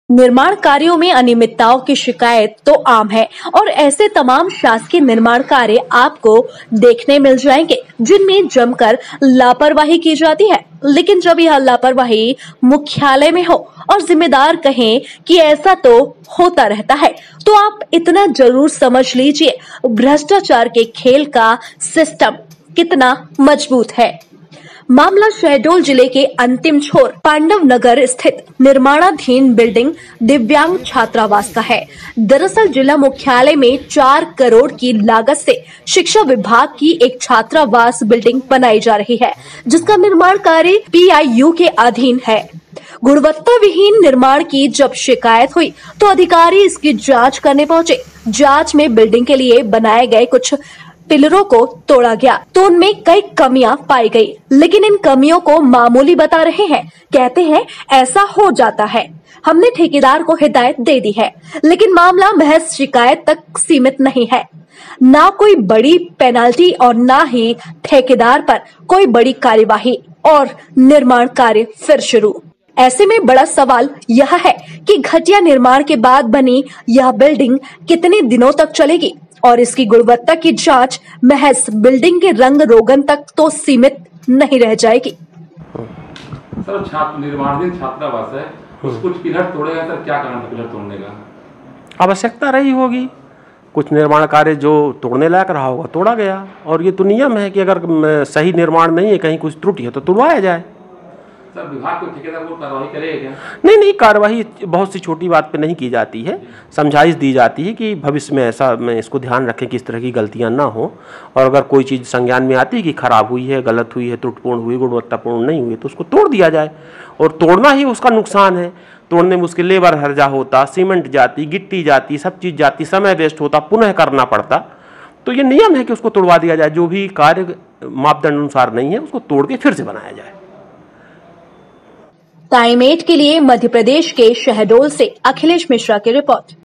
निर्माण कार्यों में अनियमितताओं की शिकायत तो आम है और ऐसे तमाम शासकीय निर्माण कार्य आपको देखने मिल जाएंगे जिनमें जमकर लापरवाही की जाती है। लेकिन जब यह लापरवाही मुख्यालय में हो और जिम्मेदार कहें कि ऐसा तो होता रहता है, तो आप इतना जरूर समझ लीजिए भ्रष्टाचार के खेल का सिस्टम कितना मजबूत है। मामला शहडोल जिले के अंतिम छोर पांडव नगर स्थित निर्माणाधीन बिल्डिंग दिव्यांग छात्रावास का है। दरअसल जिला मुख्यालय में 4 करोड़ की लागत से शिक्षा विभाग की एक छात्रावास बिल्डिंग बनाई जा रही है, जिसका निर्माण कार्य PIU के अधीन है। गुणवत्ता विहीन निर्माण की जब शिकायत हुई तो अधिकारी इसकी जांच करने पहुंचे। जांच में बिल्डिंग के लिए बनाए गए कुछ पिलरों को तोड़ा गया तो उनमें कई कमियां पाई गई, लेकिन इन कमियों को मामूली बता रहे हैं। कहते हैं ऐसा हो जाता है, हमने ठेकेदार को हिदायत दे दी है, लेकिन मामला महज शिकायत तक सीमित नहीं है। ना कोई बड़ी पेनाल्टी और ना ही ठेकेदार पर कोई बड़ी कार्यवाही और निर्माण कार्य फिर शुरू। ऐसे में बड़ा सवाल यह है कि घटिया निर्माण के बाद बनी यह बिल्डिंग कितने दिनों तक चलेगी और इसकी गुणवत्ता की जांच महज बिल्डिंग के रंग रोगन तक तो सीमित नहीं रह जाएगी। सर, निर्माणाधीन छात्रावास है, कुछ पिलर तोड़े गए, सर क्या कारण था पिलर तोड़ने का? आवश्यकता रही होगी, कुछ निर्माण कार्य जो तोड़ने लायक रहा होगा तोड़ा गया, और ये तो नियम है कि अगर सही निर्माण नहीं है, कहीं कुछ त्रुटि है तो तुड़वाया जाए। सर, विभाग को ठेकेदार को कार्रवाई करेगा क्या? नहीं, कार्रवाई बहुत सी छोटी बात पे नहीं की जाती है, समझाइश दी जाती है कि भविष्य में ऐसा में इसको ध्यान रखें कि इस तरह की गलतियां ना हो, और अगर कोई चीज़ संज्ञान में आती है कि खराब हुई है, गलत हुई है, त्रुटिपूर्ण हुई, गुणवत्तापूर्ण नहीं हुई, तो उसको तोड़ दिया जाए। और तोड़ना ही उसका नुकसान है, तोड़ने में उसके लेबर हर्जा होता, सीमेंट जाती, गिट्टी जाती, सब चीज़ जाती, समय वेस्ट होता, पुनः करना पड़ता। तो ये नियम है कि उसको तोड़वा दिया जाए, जो भी कार्य मापदंड अनुसार नहीं है उसको तोड़ के फिर से बनाया जाए। टाइम 8 के लिए मध्य प्रदेश के शहडोल से अखिलेश मिश्रा की रिपोर्ट।